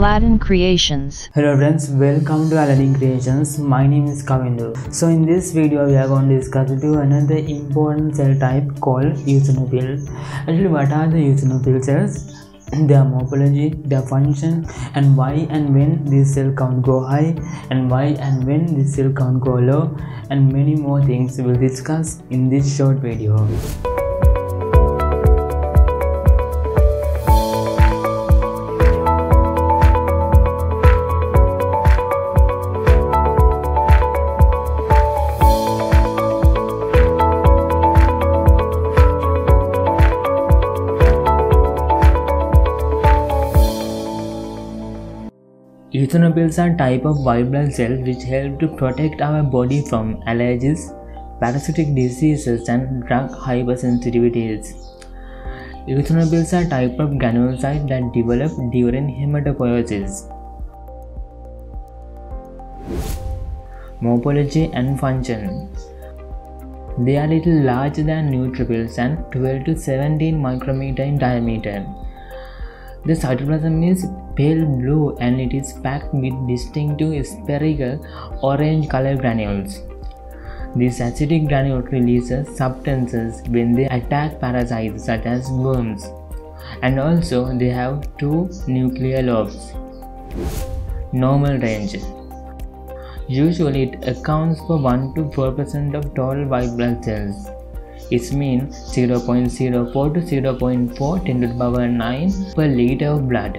Aladdin Creations. Hello friends, welcome to Aladdin Creations. My name is Kavindu. So in this video we are going to discuss with you another important cell type called eosinophils. Actually, what are the eosinophil cells? Their morphology, their function, and why and when this cell count go high, and why and when this cell count go low, and many more things we will discuss in this short video. Eosinophils are type of white blood cells which help to protect our body from allergies, parasitic diseases, and drug hypersensitivities. Eosinophils are type of granulocytes that develop during hematopoiesis. Morphology and function. They are little larger than neutrophils and 12 to 17 micrometer in diameter. The cytoplasm is pale blue and it is packed with distinctive spherical orange color granules. These acidic granules releases substances when they attack parasites such as worms, and also they have two nuclear lobes. Normal range. Usually it accounts for 1 to 4% of total white blood cells. Its mean 0.04 to 0.4 10 to the power 9 per liter of blood.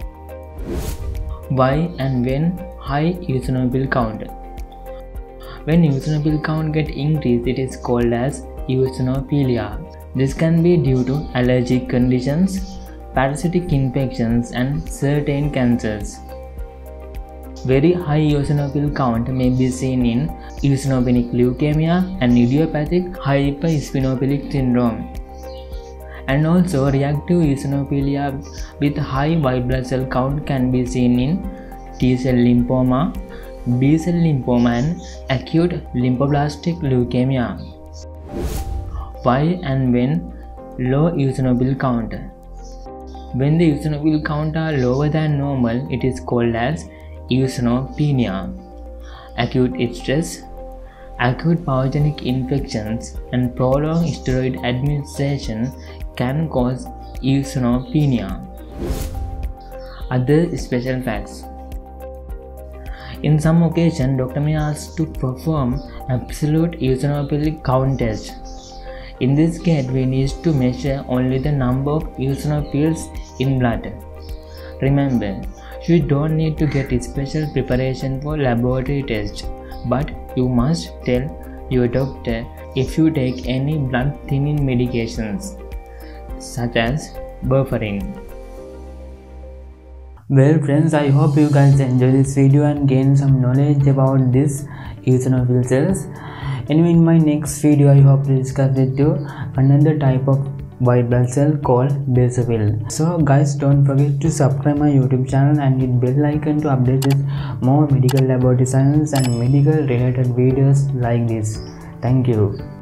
Why and when high eosinophil count? When eosinophil count get increased, it is called as eosinophilia. This can be due to allergic conditions, parasitic infections, and certain cancers. Very high eosinophil count may be seen in eosinopenic leukemia and idiopathic hypereosinophilic syndrome. And also reactive eosinophilia with high white blood cell count can be seen in T-cell lymphoma, B-cell lymphoma, and acute lymphoblastic leukemia. Why and when low eosinophil count? When the eosinophil count are lower than normal, it is called as eosinopenia. Acute stress, acute pathogenic infections, and prolonged steroid administration can cause eosinopenia. Other special facts. In some occasions, doctor may ask to perform absolute eosinophil count test. In this case, we need to measure only the number of eosinophils in blood. Remember, you don't need to get special preparation for laboratory tests, but you must tell your doctor if you take any blood thinning medications such as warfarin. Well friends, I hope you guys enjoy this video and gain some knowledge about this eosinophil cells. Anyway, in my next video I hope to discuss with you another type of white blood cell called basophil. So guys, don't forget to subscribe my YouTube channel and hit bell icon to update with more medical laboratory science and medical related videos like this. Thank you.